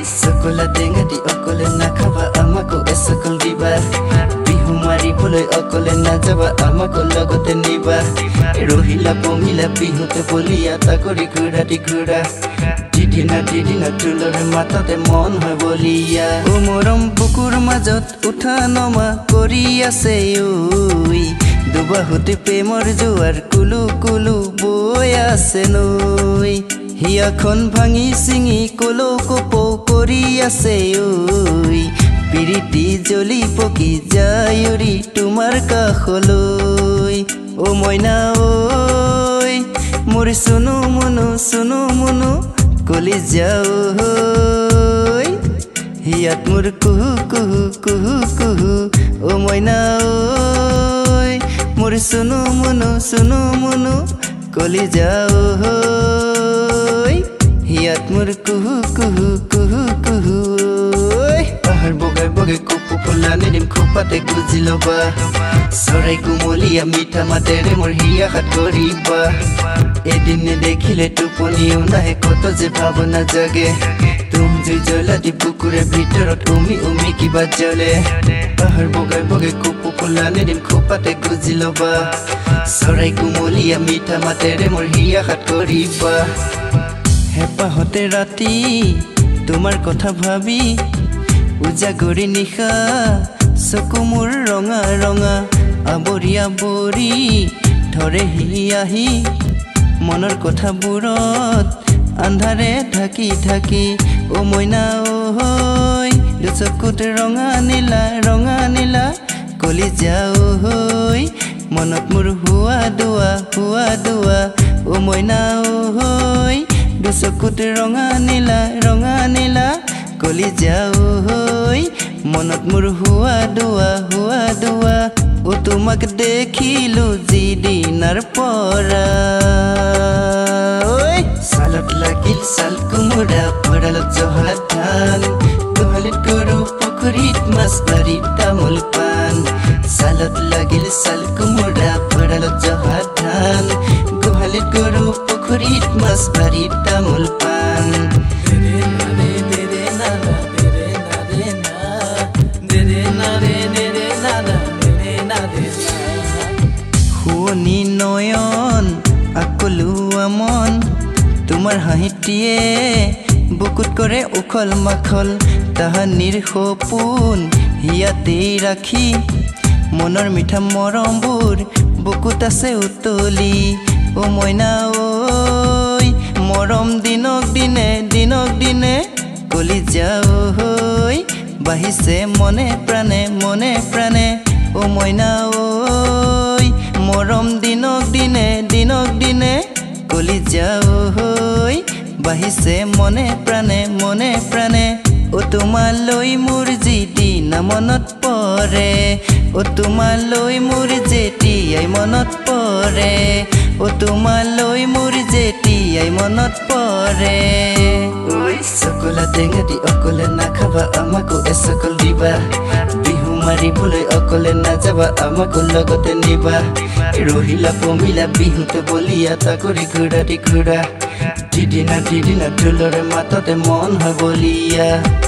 সকলা টেঙাটি অকলে নাখাবা আমাকো এসকল দিবা বিহু মাৰিবলৈ অকলে নাযাবা আমাকো লগতে নিবা ৰহিলা পমিলা বিহুতে বলিয়া তাকৰি ঘূৰা দিদিনা তুলৰে মাততে মন হয় বলিয়া ও মৰম বুকুৰ মাজত উঠা নমা কৰি আছে ঐ দুবাহুতে প্ৰেমৰ জোৱাৰ কুলু কুলু বৈ আছে নৈ হিয়াখন ভাঙি চিঙি কলো কপৌ কৰি আছে ঐ পিৰিতি জ্বলি পকি যায় উৰি তোমাৰ কাষলৈ ও মইনা ঐ মোৰ সুনু মুনু কলি যাও হিয়াত মোৰ কুহু কুহু কুহু কুহু ও মইনা ঐ মোৰ সুনু মুনু কলি যাও হিয়াত মোৰ কুহু কুহু কুহু কুহু পাহাৰ বগাই বগাই কুপু ফুলা নিদিম খোপাতে গুজি ল'বা চৰাই কুমলীয়া মিঠা মাতেৰে মোৰ হিয়া হাত কৰিবা এদিন নেদেখিলে টোপনিও নাহে কত যে ভাৱনা জাগে তুম জুই জ্বলা দি বুকুৰে ভিতৰত উমি কিবা জ্বলে পাহাৰ বগাই বগাই কুপু ফুলা নিদিম খোপাতে গুজি ল'বা চৰাই কুমলীয়া মিঠা মাতেৰে মোৰ হিয়া হাত কৰিবা হেঁপাহতে ৰাতি তোমাৰ কথা ভাবি উজাগৰি নিশা চকু মোৰ ৰঙা ৰঙা আৱৰি আৱৰি ধৰে আহি মনৰ কথাবোৰত আন্ধাৰে ঢাকি ঢাকি ও মইনা ঐ দুচকুত ৰঙা নীলা কলি যাও ঐ মনত মোৰ হুৱা দুৱা ও মইনা ঐ দুচকুত ৰঙা নীলা কলি যাও ঐ মনত মোৰ হুৱা দুৱা ও তোমাক দেখিলো যিদিনাৰ পৰা ঐ চালত লাগিল চাল কোমোৰা ভঁৰালত জহা ধান গোহালিত গৰু পুখুৰীত মাছ বাৰীত তামোল পাণ চালত লাগিল চাল কোমোৰা ভঁৰালত জহা ধান গোহালিত গৰু পুখুৰীত মাছ বাৰীত তামোল পাণ শুৱনি নয়ন আকলুৱা মন তোমাৰ হাঁহিটিয়ে বুকুত কৰে উখল মাখল তাহানিৰ সপোন হিয়াতেই ৰাখি মনৰ মিঠা মৰমবোৰ বুকুত আছে উতলি ও মইনা ঐ মৰম দিনক দিনে কলি যাও বাঢ়িছে মনে প্ৰাণে ও মইনা ঐ মৰম দিনক দিনে কলি যাও বাঢ়িছে মনে প্ৰাণে ও তোমালৈ মোৰ যিদিনা মনত পৰে ও তোমালৈ মোৰ যেতিয়াই মনত পৰে ও তোমালৈ মোৰ যেতিয়াই মনত পৰে ঐ সকলা টেঙাটি অকলে নাখাবা আমাকো এসকল দিবা বিহু মাৰিবলৈ অকলে নাযাবা আমাকো লগতে নিবা ৰহিলা পমিলা বিহুতে বলিয়া তাকৰি ঘূৰা দিদিনা তুলৰে মাততে মন হয় বলিয়া